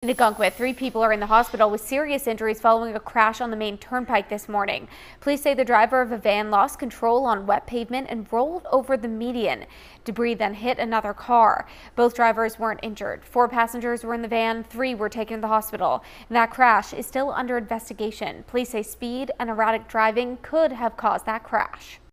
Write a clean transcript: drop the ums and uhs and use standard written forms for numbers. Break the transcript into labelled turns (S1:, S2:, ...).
S1: In Ogunquit, 3 people are in the hospital with serious injuries following a crash on the Maine Turnpike this morning. Police say the driver of a van lost control on wet pavement and rolled over the median. Debris then hit another car. Both drivers weren't injured. 4 passengers were in the van, 3 were taken to the hospital. That crash is still under investigation. Police say speed and erratic driving could have caused that crash.